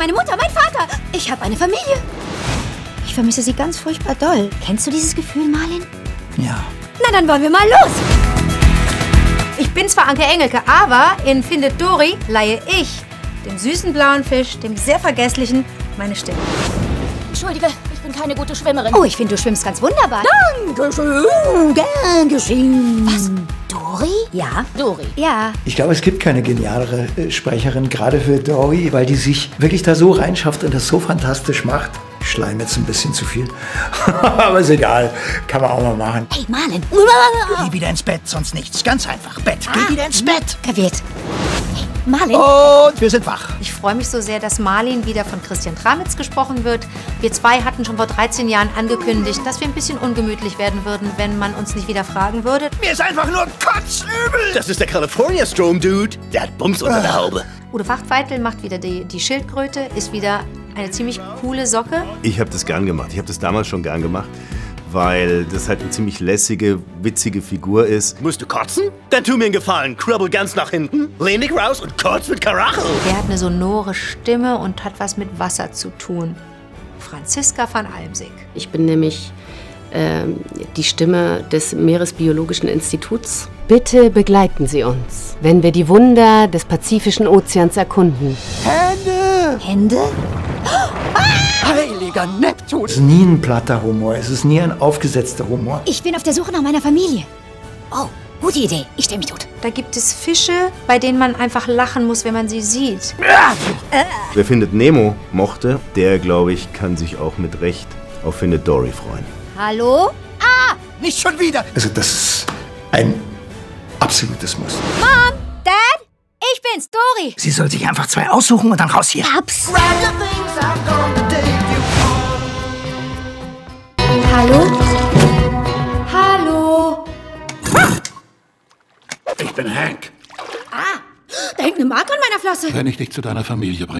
meine Mutter, mein Vater. Ich habe eine Familie. Ich vermisse sie ganz furchtbar doll. Kennst du dieses Gefühl, Marlin? Ja. Na, dann wollen wir mal los. Ich bin zwar Anke Engelke, aber in Findet Dory leihe ich dem süßen blauen Fisch, dem sehr vergesslichen, meine Stimme. Entschuldige, ich bin keine gute Schwimmerin. Oh, ich finde, du schwimmst ganz wunderbar. Dankeschön, gern geschehen. Was? Dory? Ja. Dory. Ja. Ich glaube, es gibt keine genialere Sprecherin, gerade für Dory, weil die sich wirklich da so reinschafft und das so fantastisch macht. Ich schleim jetzt ein bisschen zu viel. Aber ist egal. Kann man auch mal machen. Hey, Marlin. Geh wieder ins Bett, sonst nichts. Ganz einfach. Bett. Geh wieder ins Bett. Kapiert. Hey, Marlin. Und wir sind wach. Ich freue mich so sehr, dass Marlin wieder von Christian Tramitz gesprochen wird. Wir zwei hatten schon vor 13 Jahren angekündigt, dass wir ein bisschen ungemütlich werden würden, wenn man uns nicht wieder fragen würde. Mir ist einfach nur kotzübel. Das ist der California Strom, Dude. Der hat Bums unter der Haube. Udo Wachtweitel macht wieder die Schildkröte, ist wieder eine ziemlich coole Socke. Ich habe das gern gemacht. Ich habe das damals schon gern gemacht, weil das halt eine ziemlich lässige, witzige Figur ist. Musst du kotzen? Dann tu mir einen Gefallen. Krabbel ganz nach hinten, lehn dich raus und kotz mit Karacho. Der hat eine sonore Stimme und hat was mit Wasser zu tun. Franziska van Almsick. Ich bin nämlich die Stimme des Meeresbiologischen Instituts. Bitte begleiten Sie uns, wenn wir die Wunder des Pazifischen Ozeans erkunden. Hände. Hände? Heiliger Neptun. Es ist nie ein platter Humor, es ist nie ein aufgesetzter Humor. Ich bin auf der Suche nach meiner Familie. Oh, gute Idee. Ich stelle mich tot. Da gibt es Fische, bei denen man einfach lachen muss, wenn man sie sieht. Wer Findet Nemo mochte, der, glaube ich, kann sich auch mit Recht auf Findet Dory freuen. Hallo? Nicht schon wieder. Also das ist ein absolutes Muss. Mom, Dad, ich bin's, Dory. Sie soll sich einfach zwei aussuchen und dann raus hier. Ups. Hallo? Hallo? Ich bin Hank. Da hängt eine Marke an meiner Flosse. Wenn ich dich zu deiner Familie bringe.